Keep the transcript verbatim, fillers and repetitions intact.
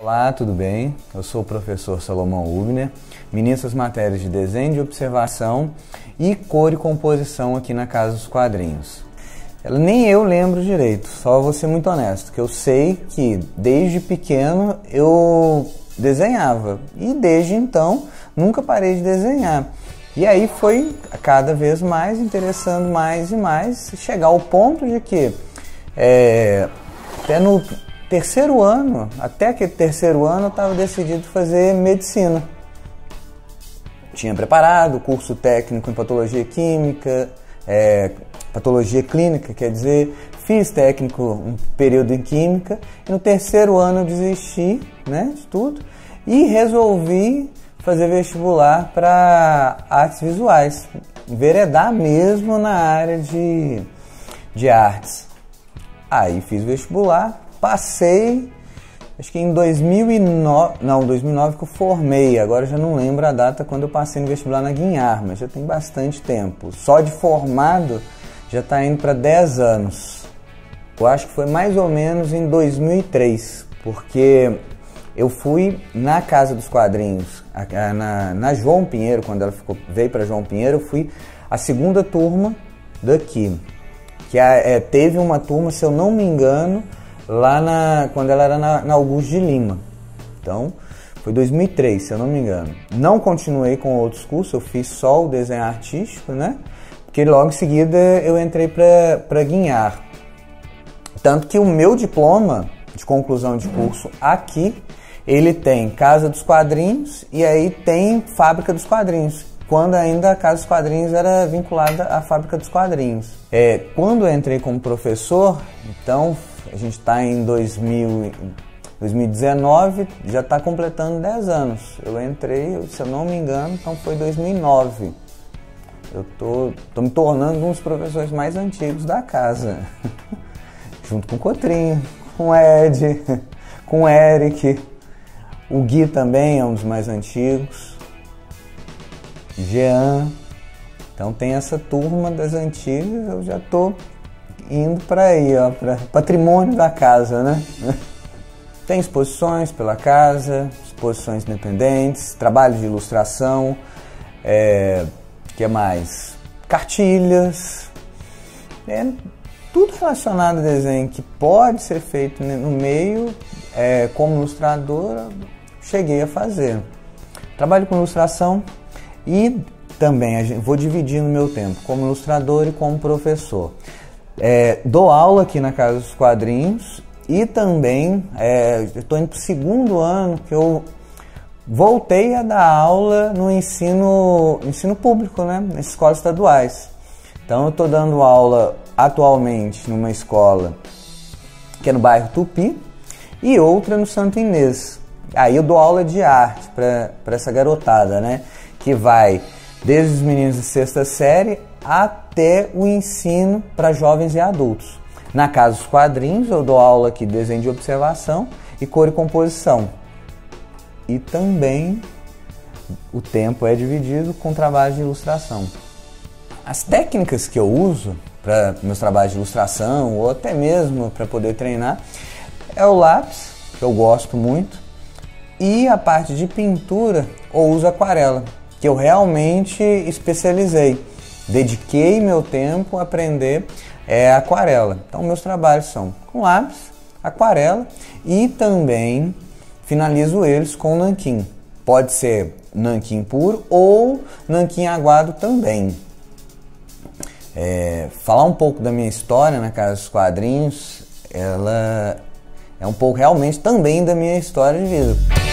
Olá, tudo bem? Eu sou o professor Salomão Hubner, ministro as matérias de desenho de observação e cor e composição aqui na Casa dos Quadrinhos. Nem eu lembro direito, só vou ser muito honesto, que eu sei que desde pequeno eu desenhava e desde então nunca parei de desenhar. E aí foi cada vez mais interessando mais e mais, chegar ao ponto de que é, até no terceiro ano, até aquele terceiro ano eu estava decidido fazer medicina. Tinha preparado o curso técnico em patologia química, é, patologia clínica, quer dizer, fiz técnico um período em química e no terceiro ano eu desisti, né, de tudo e resolvi fazer vestibular para artes visuais, enveredar mesmo na área de, de artes. Aí fiz vestibular, passei, acho que em dois mil e nove, não, dois mil e nove que eu formei, agora eu já não lembro a data quando eu passei no vestibular na Guinhar, mas já tem bastante tempo. Só de formado já está indo para dez anos. Eu acho que foi mais ou menos em dois mil e três, porque eu fui na Casa dos Quadrinhos, na, na João Pinheiro, quando ela ficou, veio para João Pinheiro, eu fui a segunda turma daqui, que é, teve uma turma, se eu não me engano, lá na, quando ela era na, na Augusto de Lima. Então, foi dois mil e três, se eu não me engano. Não continuei com outros cursos, eu fiz só o desenho artístico, né? Porque logo em seguida eu entrei para Guinhar. Tanto que o meu diploma de conclusão de curso aqui, ele tem Casa dos Quadrinhos e aí tem Fábrica dos Quadrinhos, quando ainda a Casa dos Quadrinhos era vinculada à Fábrica dos Quadrinhos. É, quando eu entrei como professor, então a gente está em dois mil, dois mil e dezenove, já está completando dez anos. Eu entrei, se eu não me engano, então foi dois mil e nove. Eu tô, tô me tornando um dos professores mais antigos da casa, junto com o Cotrinho, com o Ed, com o Eric. O Gui também é um dos mais antigos. Jean. Então tem essa turma das antigas, eu já tô indo para aí, ó, para patrimônio da casa, né? Tem exposições pela casa, exposições independentes, trabalho de ilustração, é, que mais? Cartilhas, é, tudo relacionado a desenho que pode ser feito no meio, é, como ilustradora, cheguei a fazer. Trabalho com ilustração e também vou dividindo meu tempo como ilustrador e como professor. É, dou aula aqui na Casa dos Quadrinhos e também é, estou indo para o segundo ano que eu voltei a dar aula no ensino, ensino público, né, nas escolas estaduais. Então eu estou dando aula atualmente numa escola que é no bairro Tupi e outra no Santa Inês. Aí eu dou aula de arte para essa garotada, né, que vai desde os meninos de sexta série até o ensino para jovens e adultos. Na Casa dos Quadrinhos eu dou aula aqui de desenho de observação e cor e composição. E também o tempo é dividido com trabalho de ilustração. As técnicas que eu uso para meus trabalhos de ilustração ou até mesmo para poder treinar é o lápis, que eu gosto muito, e a parte de pintura eu uso aquarela, que eu realmente especializei. Dediquei meu tempo a aprender é, aquarela. Então meus trabalhos são com lápis, aquarela e também finalizo eles com nanquim. Pode ser nanquim puro ou nanquim aguado também. É, falar um pouco da minha história na Casa dos Quadrinhos, ela é um pouco realmente também da minha história de vida.